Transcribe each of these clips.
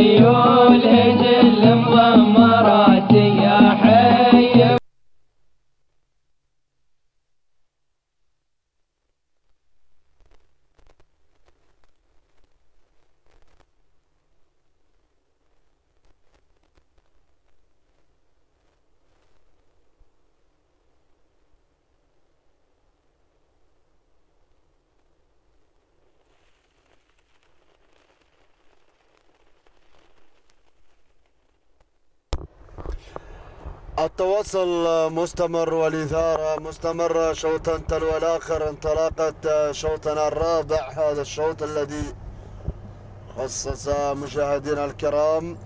خيول هجل مضمرات يا حي. التواصل مستمر والإثارة مستمرة. شوطا تلو الآخر. انطلاقة شوطنا الرابع، هذا الشوط الذي خصص مشاهدينا الكرام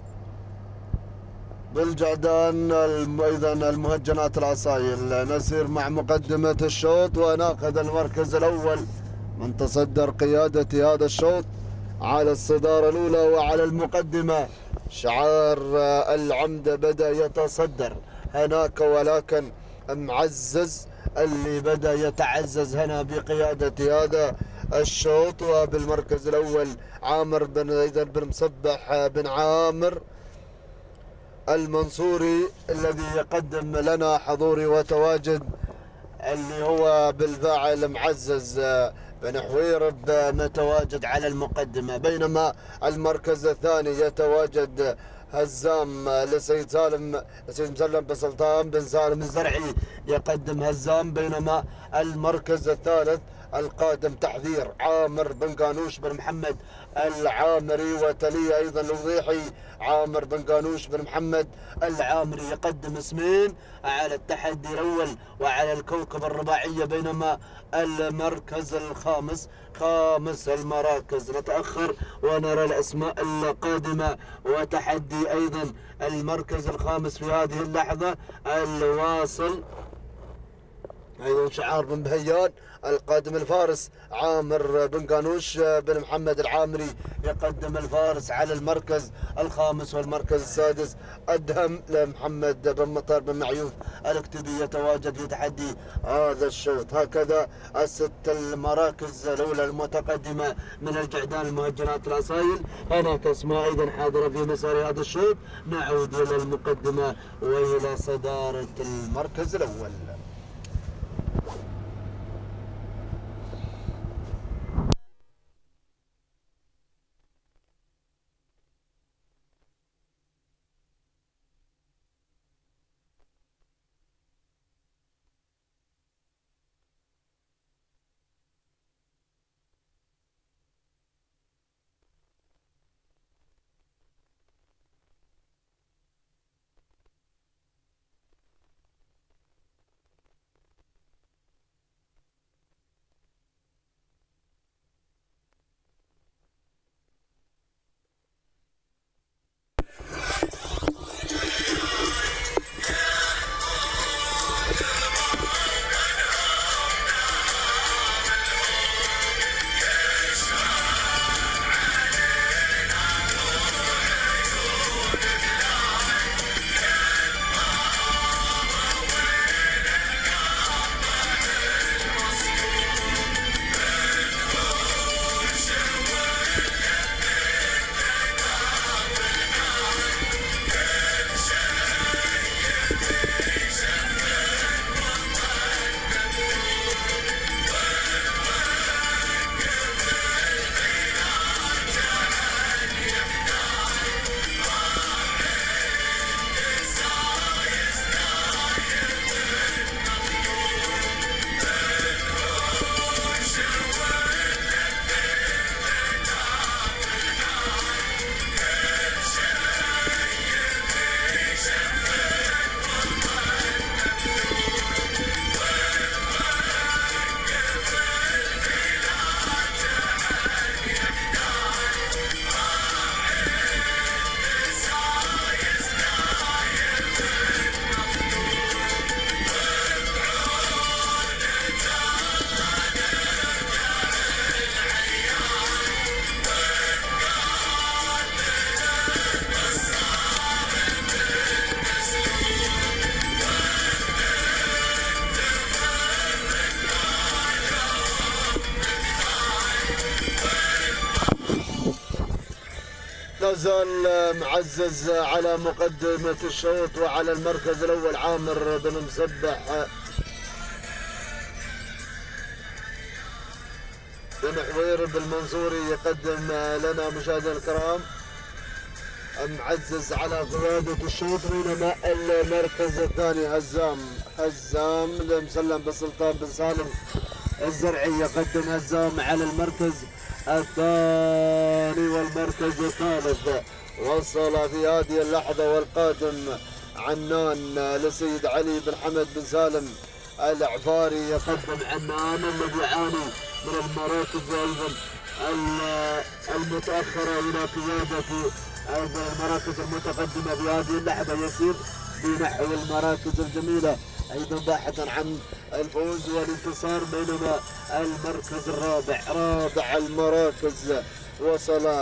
بالجعدان أيضا المهجنات العصايل. نسير مع مقدمة الشوط وناخذ المركز الأول من تصدر قيادة هذا الشوط على الصدارة الأولى وعلى المقدمة. شعار العمدة بدأ يتصدر هناك، ولكن معزز اللي بدأ يتعزز هنا بقيادة هذا الشوط. وبالمركز الأول عامر بن مصبح بن عامر المنصوري الذي يقدم لنا حضوري وتواجد، اللي هو بالفاعل معزز بن حويرب متواجد على المقدمة. بينما المركز الثاني يتواجد هزام لسيد مسلم بن سلطان بن سالم الزرعي يقدم هزام. بينما المركز الثالث القادم تحذير عامر بن قانوش بن محمد العامري، وتليه ايضا الوضيحي عامر بن قانوش بن محمد العامري يقدم اسمين على التحدي الاول وعلى الكوكب الرباعيه. بينما المركز الخامس، خامس المراكز، نتاخر ونرى الاسماء القادمه. وتحدي ايضا المركز الخامس في هذه اللحظه الواصل ايضا شعار بن بهيان القادم الفارس عامر بن قانوش بن محمد العامري يقدم الفارس على المركز الخامس. والمركز السادس ادهم لمحمد بن مطر بن معيوف الاكتبي يتواجد في تحدي هذا الشوط. هكذا الست المراكز الاولى المتقدمه من الجعدان المهجنات العصايل. هناك اسماء ايضا حاضره في مسار هذا الشوط. نعود الى المقدمه والى صداره المركز الاول. لا زال معزز على مقدمة الشوط، وعلى المركز الأول عامر بن مسبح بن حوير بالمنصوري يقدم لنا مشاهدينا الكرام معزز على قيادة الشوط، بينما المركز الثاني هزام المسلم بالسلطان بن سالم الزرعي يقدم هزام على المركز الثاني. والمركز الثالث وصل في هذه اللحظة والقادم عنان لسيد علي بن حمد بن سالم العفاري يقدم عنان الذي يعاني من المراكز ايضا المتاخره الى قياده المراكز المتقدمه في هذه اللحظه، يسير بنحو المراكز الجميله ايضا باحثا عن الفوز والانتصار. بينما المركز رابع المراكز وصل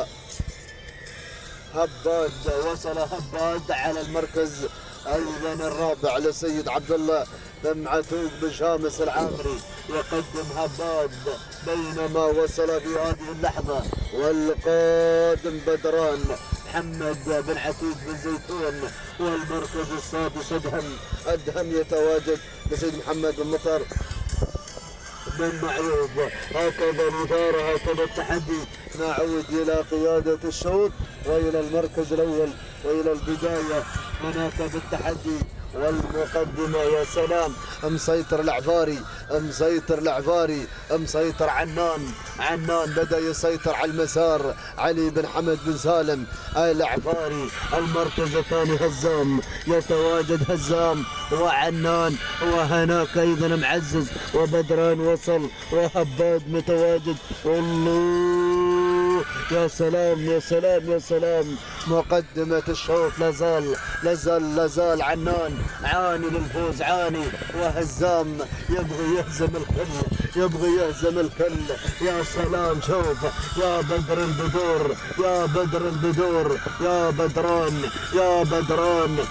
هباد على المركز ايضا الرابع لسيد عبد الله بن معتوق بن شامس العامري يقدم هباد. بينما وصل في هذه اللحظه والقادم بدران محمد بن عتيق بن زيتون. والمركز السادس ادهم يتواجد لسيد محمد بن مطر بن معروف. هكذا الإثارة، هكذا التحدي. نعود إلى قيادة الشوط وإلى المركز الأول وإلى البداية. هناك بالتحدي والمقدمة. يا سلام، مسيطر العفاري، مسيطر عنان بدأ يسيطر على المسار. علي بن حمد بن سالم العفاري. المركز الثاني هزام، يتواجد هزام وعنان، وهناك ايضا معزز وبدران وصل، وهباد متواجد. الله، يا سلام، مقدمة الشوط لازال عنان عاني للفوز، وهزام يبغي يهزم الكل. يا سلام، شوف يا بدر البدور، يا بدران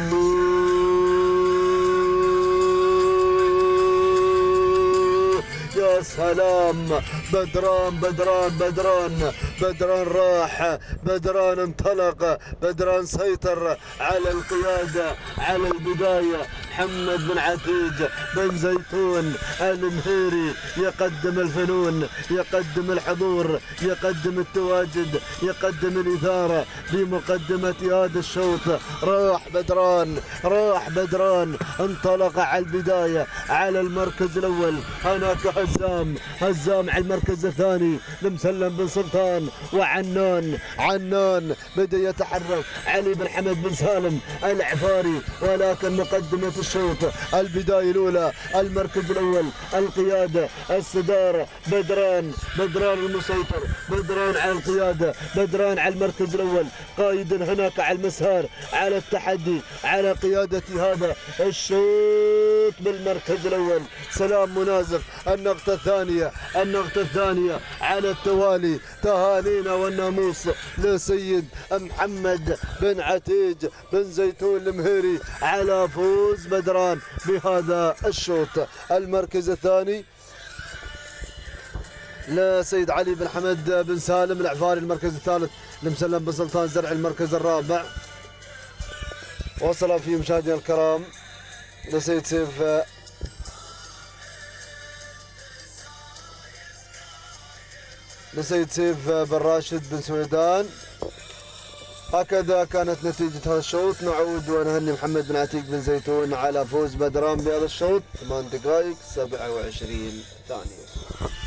الله، يا سلام. بدران راح، بدران انطلق، بدران سيطر على القيادة، على البداية. محمد بن عتيق بن زيتون المهيري يقدم الفنون، يقدم الحضور، يقدم التواجد، يقدم الإثارة بمقدمة هذا الشوط. راح بدران انطلق على البداية على المركز الأول. هناك هزام على المركز الثاني لمسلم بن سلطان. وعنان بدأ يتحرك علي بن حمد بن سالم العفاري. ولكن مقدمة الشوط البداية الأولى، المركز الأول، القيادة، الصدارة، بدران المسيطر، بدران على القيادة، بدران على المركز الأول، قائدا هناك على المسار، على التحدي، على قيادة هذا الشوط بالمركز الأول. سلام منازف. النقطة الثانية على التوالي. تهانينا والناموس لسيد محمد بن عتيق بن زيتون المهيري على فوز بدران بهذا الشوط. المركز الثاني لسيد علي بن حمد بن سالم العفاري. المركز الثالث لمسلم بن سلطان زرع. المركز الرابع وصل فيه مشاهدينا الكرام لسيد سيف بن راشد بن سويدان. هكذا كانت نتيجة هذا الشوط. نعود ونهني محمد بن عتيق بن زيتون على فوز بدران بهذا الشوط. 8 دقائق 27 ثانية.